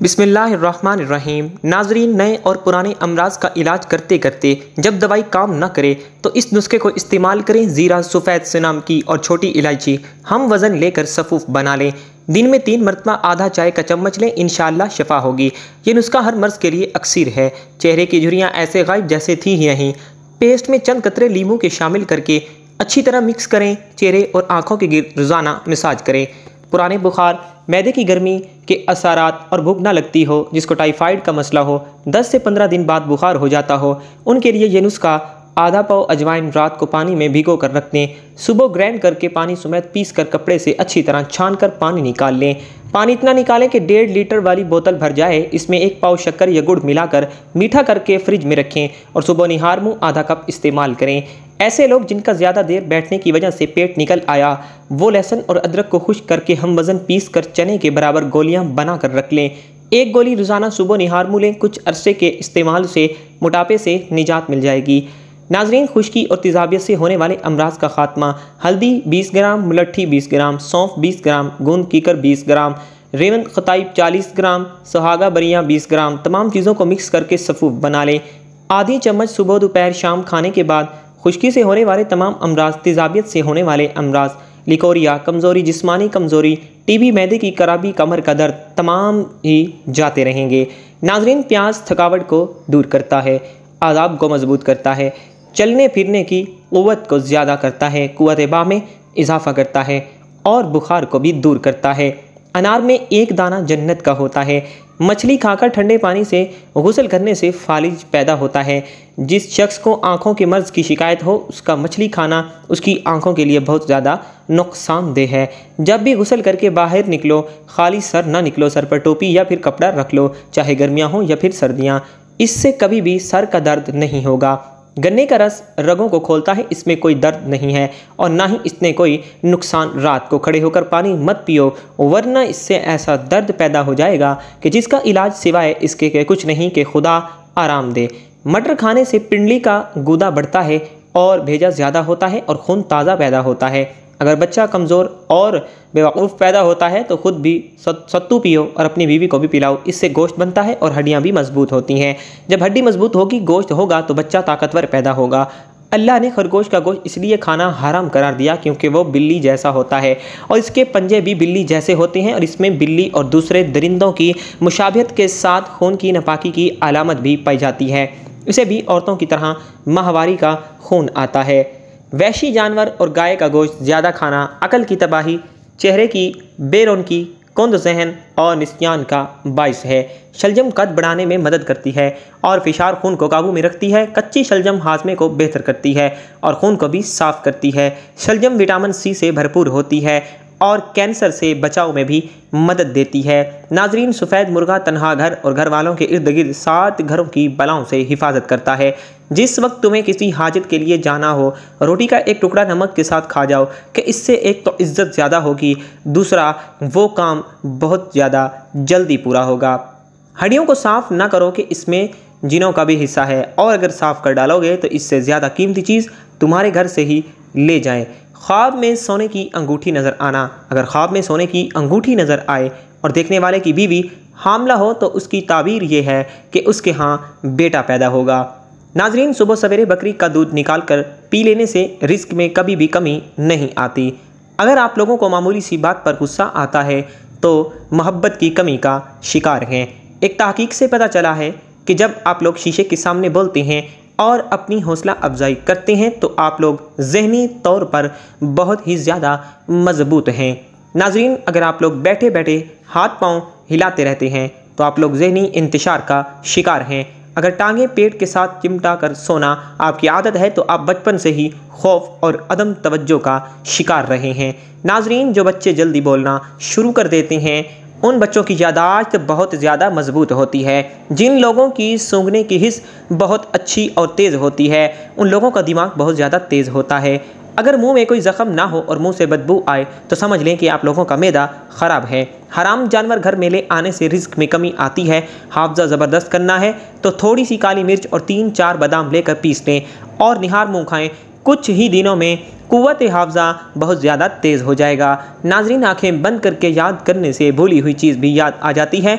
बिस्मिल्लाहिर्रहमानिर्रहीम। नाजरीन, नए और पुराने अमराज का इलाज करते करते जब दवाई काम न करे तो इस नुस्खे को इस्तेमाल करें। ज़ीरा, सफ़ेद सेनाम की और छोटी इलायची हम वज़न लेकर सफ़ूफ बना लें। दिन में 3 मरतबा आधा चाय का चम्मच लें, इंशाअल्लाह शिफा होगी। ये नुस्खा हर मर्ज़ के लिए अक्सर है। चेहरे की झुर्रियाँ ऐसे गायब जैसे थी ही नहीं। पेस्ट में चंद कतरे लीमू के शामिल करके अच्छी तरह मिक्स करें। चेहरे और आँखों के गिर्द रोज़ाना मसाज करें। पुराने बुखार, मैदे की गर्मी के असरात और भूख ना लगती हो, जिसको टाइफाइड का मसला हो, 10 से 15 दिन बाद बुखार हो जाता हो, उनके लिए ये नुस्खा आधा पाव अजवाइन रात को पानी में भिगो कर रख दें। सुबह ग्राइंड करके पानी समेत पीस कर कपड़े से अच्छी तरह छान कर पानी निकाल लें। पानी इतना निकालें कि 1.5 लीटर वाली बोतल भर जाए। इसमें 1 पाव शक्कर या गुड़ मिलाकर मीठा करके फ्रिज में रखें और सुबह निहार मुँह आधा कप इस्तेमाल करें। ऐसे लोग जिनका ज़्यादा देर बैठने की वजह से पेट निकल आया, वो लहसुन और अदरक को खुश्क करके हम वज़न पीस कर चने के बराबर गोलियां बना कर रख लें। 1 गोली रोज़ाना सुबह निहार मुँह लें। कुछ अरसे के इस्तेमाल से मोटापे से निजात मिल जाएगी। नाजरीन, खुश्की और तेज़ाबियत से होने वाले अमराज का खात्मा। हल्दी 20 ग्राम, मुलट्ठी 20 ग्राम, सौंफ 20 ग्राम, गूंद कीकर 20 ग्राम, रेवन खताइब 40 ग्राम, सुहागा बरियाँ 20 ग्राम। तमाम चीज़ों को मिक्स करके सफ़ूफ बना लें। आधी चम्मच सुबह दोपहर शाम खाने के बाद। खुश्की से होने वाले तमाम अमराज, तेज़ाबियत से होने वाले अमराज, लिकोरिया, कमज़ोरी, जिस्मानी कमज़ोरी, टीबी, मैदे की खराबी, कमर का दर्द, तमाम ही जाते रहेंगे। नाजरीन, प्याज थकावट को दूर करता है, आज़ाब को मजबूत करता है, चलने फिरने की क़ुव्वत को ज़्यादा करता है, क़ुव्वत बा में इजाफ़ा करता है और बुखार को भी दूर करता है। अनार में 1 दाना जन्नत का होता है। मछली खाकर ठंडे पानी से गुस्ल करने से फालिज पैदा होता है। जिस शख्स को आँखों के मर्ज़ की शिकायत हो, उसका मछली खाना उसकी आँखों के लिए बहुत ज़्यादा नुकसानदेह है। जब भी गुस्ल करके बाहर निकलो, खाली सर ना निकलो। सर पर टोपी या फिर कपड़ा रख लो, चाहे गर्मियाँ हो या फिर सर्दियाँ। इससे कभी भी सर का दर्द नहीं होगा। गन्ने का रस रगों को खोलता है, इसमें कोई दर्द नहीं है और ना ही इसने कोई नुकसान। रात को खड़े होकर पानी मत पियो, वरना इससे ऐसा दर्द पैदा हो जाएगा कि जिसका इलाज सिवाय इसके के कुछ नहीं कि खुदा आराम दे। मटर खाने से पिंडली का गूदा बढ़ता है और भेजा ज़्यादा होता है और खून ताज़ा पैदा होता है। अगर बच्चा कमज़ोर और बेवकूफ़ पैदा होता है तो खुद भी सत्तू पियो और अपनी बीवी को भी पिलाओ। इससे गोश्त बनता है और हड्डियाँ भी मजबूत होती हैं। जब हड्डी मजबूत होगी, गोश्त होगा, तो बच्चा ताकतवर पैदा होगा। अल्लाह ने खरगोश का गोश्त इसलिए खाना हराम करार दिया क्योंकि वो बिल्ली जैसा होता है और इसके पंजे भी बिल्ली जैसे होते हैं और इसमें बिल्ली और दूसरे दरिंदों की मुशाबिहत के साथ खून की नापाकी की अलामत भी पाई जाती है। इसे भी औरतों की तरह माहवारी का खून आता है। वहशी जानवर और गाय का गोश्त ज़्यादा खाना अकल की तबाही, चेहरे की बेरौनकी, कुंद जहन और निस्यान का बाइस है। शलजम कद बढ़ाने में मदद करती है और फिशार खून को काबू में रखती है। कच्ची शलजम हाजमे को बेहतर करती है और खून को भी साफ़ करती है। शलजम विटामिन सी से भरपूर होती है और कैंसर से बचाव में भी मदद देती है। नाजरीन, सफ़ेद मुर्गा तनहा घर और घर वालों के इर्द गिर्द 7 घरों की बलाओं से हिफाजत करता है। जिस वक्त तुम्हें किसी हाजत के लिए जाना हो, रोटी का 1 टुकड़ा नमक के साथ खा जाओ कि इससे एक तो इज़्ज़त ज़्यादा होगी, दूसरा वो काम बहुत ज़्यादा जल्दी पूरा होगा। हड्डियों को साफ़ ना करो कि इसमें जिनों का भी हिस्सा है और अगर साफ़ कर डालोगे तो इससे ज़्यादा कीमती चीज़ तुम्हारे घर से ही ले जाएं। ख्वाब में सोने की अंगूठी नज़र आना। अगर ख्वाब में सोने की अंगूठी नज़र आए और देखने वाले की बीवी हामला हो तो उसकी ताबीर ये है कि उसके यहाँ बेटा पैदा होगा। नाजरीन, सुबह सवेरे बकरी का दूध निकाल कर पी लेने से रिस्क में कभी भी कमी नहीं आती। अगर आप लोगों को मामूली सी बात पर गुस्सा आता है तो मोहब्बत की कमी का शिकार हैं। एक तहकीक से पता चला है कि जब आप लोग शीशे के सामने बोलते हैं और अपनी हौसला अफजाई करते हैं तो आप लोग ज़हनी तौर पर बहुत ही ज़्यादा मजबूत हैं। नाजरीन, अगर आप लोग बैठे बैठे हाथ पांव हिलाते रहते हैं तो आप लोग ज़हनी इंतशार का शिकार हैं। अगर टांगें पेट के साथ चिमटा कर सोना आपकी आदत है तो आप बचपन से ही खौफ और अदम तवज्जो का शिकार रहे हैं। नाजरीन, जो बच्चे जल्दी बोलना शुरू कर देते हैं उन बच्चों की यादाश्त बहुत ज़्यादा मजबूत होती है। जिन लोगों की सूंघने की हिस्स बहुत अच्छी और तेज़ होती है, उन लोगों का दिमाग बहुत ज़्यादा तेज़ होता है। अगर मुंह में कोई ज़ख्म ना हो और मुंह से बदबू आए तो समझ लें कि आप लोगों का मैदा ख़राब है। हराम जानवर घर में ले आने से रिस्क में कमी आती है। हाफ़ज़ा ज़बरदस्त करना है तो थोड़ी सी काली मिर्च और 3-4 बादाम लेकर पीस लें और निहार मुँह खाएँ। कुछ ही दिनों में क़ुव्वत हाफ़ज़ा बहुत ज़्यादा तेज़ हो जाएगा। नाज़रीन, आँखें बंद करके याद करने से भूली हुई चीज़ भी याद आ जाती है।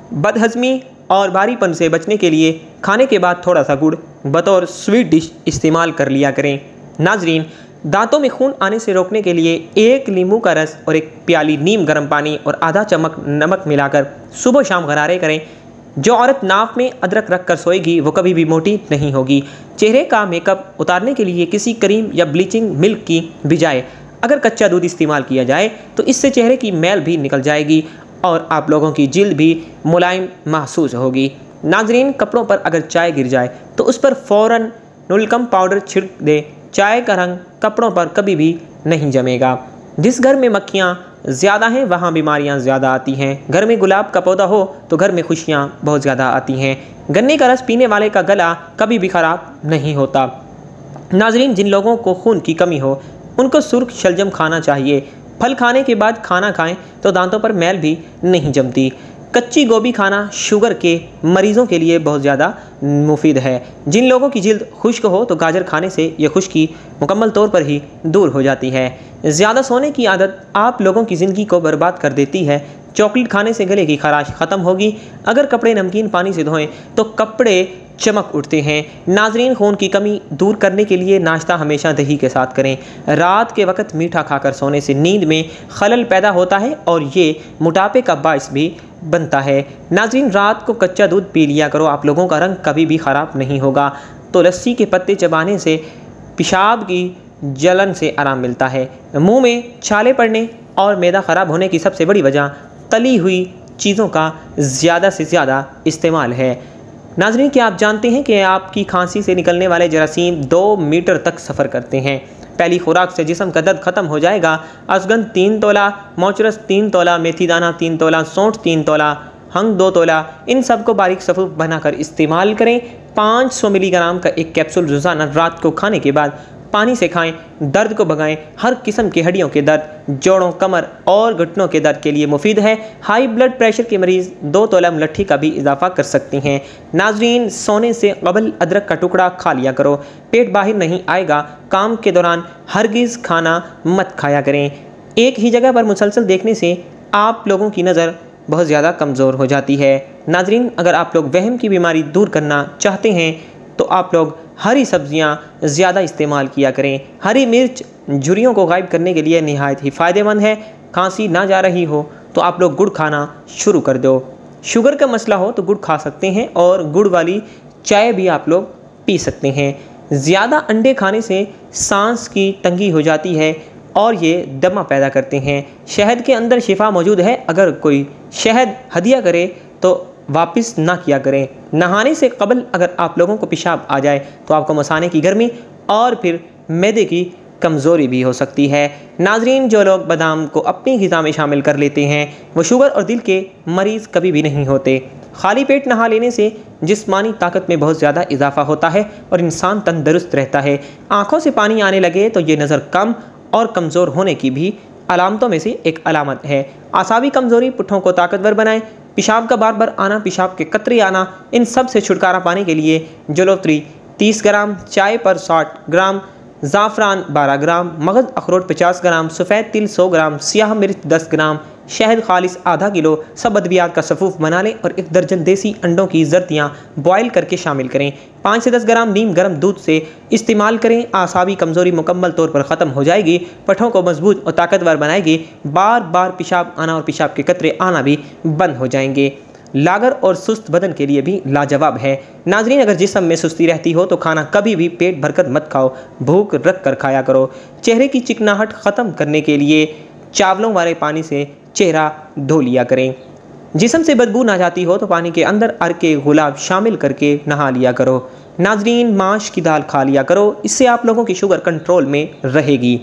बदहज़मी और भारीपन से बचने के लिए खाने के बाद थोड़ा सा गुड़ बतौर स्वीट डिश इस्तेमाल कर लिया करें। नाजरीन, दांतों में खून आने से रोकने के लिए 1 नींबू का रस और 1 प्याली नीम गर्म पानी और आधा चम्मच नमक मिलाकर सुबह शाम गरारे करें। जो औरत नाक में अदरक रख कर सोएगी वो कभी भी मोटी नहीं होगी। चेहरे का मेकअप उतारने के लिए किसी क्रीम या ब्लीचिंग मिल्क की बजाय अगर कच्चा दूध इस्तेमाल किया जाए तो इससे चेहरे की मैल भी निकल जाएगी और आप लोगों की जिल्द भी मुलायम महसूस होगी। नाजरीन, कपड़ों पर अगर चाय गिर जाए तो उस पर फ़ौरन नुलकम पाउडर छिड़क दें। चाय का रंग कपड़ों पर कभी भी नहीं जमेगा। जिस घर में मक्खियाँ ज़्यादा हैं वहाँ बीमारियाँ ज़्यादा आती हैं। घर में गुलाब का पौधा हो तो घर में खुशियाँ बहुत ज़्यादा आती हैं। गन्ने का रस पीने वाले का गला कभी भी ख़राब नहीं होता। नाजरीन, जिन लोगों को खून की कमी हो उनको सुर्ख शलजम खाना चाहिए। फल खाने के बाद खाना खाएं तो दांतों पर मैल भी नहीं जमती। कच्ची गोभी खाना शुगर के मरीज़ों के लिए बहुत ज़्यादा मुफीद है। जिन लोगों की जिल्द खुश्क हो तो गाजर खाने से यह खुश्की मुकम्मल तौर पर ही दूर हो जाती है। ज़्यादा सोने की आदत आप लोगों की ज़िंदगी को बर्बाद कर देती है। चॉकलेट खाने से गले की खराश ख़त्म होगी। अगर कपड़े नमकीन पानी से धोएं तो कपड़े चमक उठते हैं। नाजरीन, खून की कमी दूर करने के लिए नाश्ता हमेशा दही के साथ करें। रात के वक्त मीठा खाकर सोने से नींद में खलल पैदा होता है और ये मोटापे का बायस भी बनता है। नाजरीन, रात को कच्चा दूध पी लिया करो, आप लोगों का रंग कभी भी ख़राब नहीं होगा। तुलसी के पत्ते चबाने से पेशाब की जलन से आराम मिलता है। मुंह में छाले पड़ने और मैदा ख़राब होने की सबसे बड़ी वजह तली हुई चीज़ों का ज़्यादा से ज़्यादा इस्तेमाल है। नाजरीन, क्या आप जानते हैं कि आपकी खांसी से निकलने वाले जरासीम 2 मीटर तक सफ़र करते हैं। पहली खुराक से जिस्म का दर्द ख़त्म हो जाएगा। अशगंध 3 तोला, मोचरस 3 तोला, मेथी दाना 3 तोला, सौंठ 3 तोला, हंग 2 तोला, इन सब को बारीक सफ़ूफ बनाकर इस्तेमाल करें। 500 मिलीग्राम का एक कैप्सूल रोज़ाना रात को खाने के बाद पानी से खाएं। दर्द को भगाएं। हर किस्म की हड्डियों के दर्द, जोड़ों, कमर और घुटनों के दर्द के लिए मुफीद है। हाई ब्लड प्रेशर के मरीज़ 2 तोला मुलट्ठी का भी इजाफा कर सकते हैं। नाजरीन, सोने से कबल अदरक का टुकड़ा खा लिया करो। पेट बाहर नहीं आएगा। काम के दौरान हरगिज़ खाना मत खाया करें। एक ही जगह पर मुसलसल देखने से आप लोगों की नज़र बहुत ज़्यादा कमज़ोर हो जाती है। नाजरीन, अगर आप लोग वहम की बीमारी दूर करना चाहते हैं तो आप लोग हरी सब्जियां ज़्यादा इस्तेमाल किया करें। हरी मिर्च झुर्रियों को गायब करने के लिए नहायत ही फ़ायदेमंद है। खांसी ना जा रही हो तो आप लोग गुड़ खाना शुरू कर दो। शुगर का मसला हो तो गुड़ खा सकते हैं और गुड़ वाली चाय भी आप लोग पी सकते हैं। ज़्यादा अंडे खाने से सांस की तंगी हो जाती है और ये दमा पैदा करते हैं। शहद के अंदर शिफा मौजूद है। अगर कोई शहद हदिया करे तो वापस ना किया करें। नहाने से कबल अगर आप लोगों को पेशाब आ जाए तो आपको मसाने की गर्मी और फिर मैदे की कमज़ोरी भी हो सकती है। नाजरीन, जो लोग बादाम को अपनी ग़िज़ा में शामिल कर लेते हैं वो शुगर और दिल के मरीज़ कभी भी नहीं होते। खाली पेट नहा लेने से जिस्मानी ताकत में बहुत ज़्यादा इजाफा होता है और इंसान तंदुरुस्त रहता है। आँखों से पानी आने लगे तो ये नज़र कम और कमज़ोर होने की भी अलामतों में से एक अलामत है। आसाबी कमज़ोरी पुट्ठों को ताकतवर बनाए। पेशाब का बार बार आना, पेशाब के कतरे आना, इन सब से छुटकारा पाने के लिए जलोत्री 30 ग्राम, चाय पर 60 ग्राम, ज़ाफ़रान 12 ग्राम, मगज़ अखरोट 50 ग्राम, सफ़ेद तिल 100 ग्राम, सियाह मिर्च 10 ग्राम, शहद खालिस आधा किलो, सब अद्वियात का सफ़ूफ बना लें और 1 दर्जन देसी अंडों की जर्दियाँ बॉयल करके शामिल करें। 5 से 10 ग्राम नीम गर्म दूध से इस्तेमाल करें। आसाबी कमज़ोरी मुकम्मल तौर पर ख़त्म हो जाएगी। पट्ठों को मजबूत और ताकतवर बनाएगी। बार बार पेशाब आना और पेशाब के कतरे आना भी बंद हो जाएंगे। लागर और सुस्त बदन के लिए भी लाजवाब है। नाजरीन, अगर जिस्म में सुस्ती रहती हो तो खाना कभी भी पेट भरकर मत खाओ, भूख रख कर खाया करो। चेहरे की चिकनाहट ख़त्म करने के लिए चावलों वाले पानी से चेहरा धो लिया करें। जिस्म से बदबू ना जाती हो तो पानी के अंदर अरके गुलाब शामिल करके नहा लिया करो। नाजरीन, माश की दाल खा लिया करो, इससे आप लोगों की शुगर कंट्रोल में रहेगी।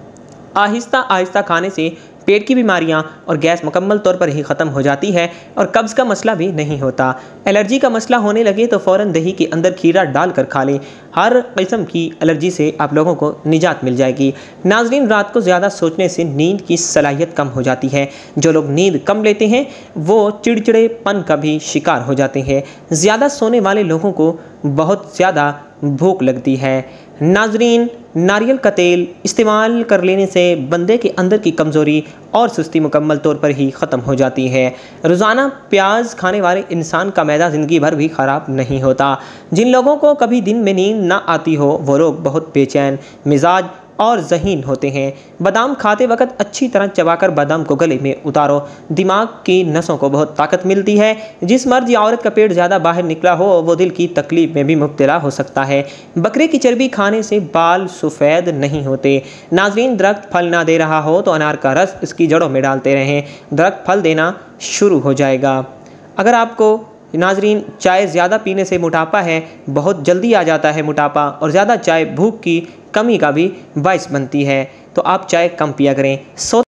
आहिस्ता आहिस्ता खाने से पेट की बीमारियां और गैस मुकम्मल तौर पर ही ख़त्म हो जाती है और कब्ज़ का मसला भी नहीं होता। एलर्जी का मसला होने लगे तो फ़ौरन दही के अंदर खीरा डाल कर खा लें। हर किस्म की एलर्जी से आप लोगों को निजात मिल जाएगी। नाजरीन, रात को ज़्यादा सोचने से नींद की सलाहियत कम हो जाती है। जो लोग नींद कम लेते हैं वो चिड़चिड़ेपन का भी शिकार हो जाते हैं। ज़्यादा सोने वाले लोगों को बहुत ज़्यादा भूख लगती है। नाजरीन, नारियल का तेल इस्तेमाल कर लेने से बंदे के अंदर की कमज़ोरी और सुस्ती मुकम्मल तौर पर ही ख़त्म हो जाती है। रोज़ाना प्याज खाने वाले इंसान का मैदा ज़िंदगी भर भी ख़राब नहीं होता। जिन लोगों को कभी दिन में नींद ना आती हो वो लोग बहुत बेचैन मिजाज और ज़हीन होते हैं। बादाम खाते वक्त अच्छी तरह चबाकर बादाम को गले में उतारो, दिमाग की नसों को बहुत ताकत मिलती है। जिस मर्द या औरत का पेट ज़्यादा बाहर निकला हो वो दिल की तकलीफ में भी मुब्तला हो सकता है। बकरे की चर्बी खाने से बाल सफ़ेद नहीं होते। नाज़रीन, दरख्त फल ना दे रहा हो तो अनार का रस इसकी जड़ों में डालते रहें, दरख्त फल देना शुरू हो जाएगा। अगर आपको नाजरीन चाय ज़्यादा पीने से मोटापा है, बहुत जल्दी आ जाता है मोटापा, और ज़्यादा चाय भूख की कमी का भी बायस बनती है, तो आप चाय कम पिया करें।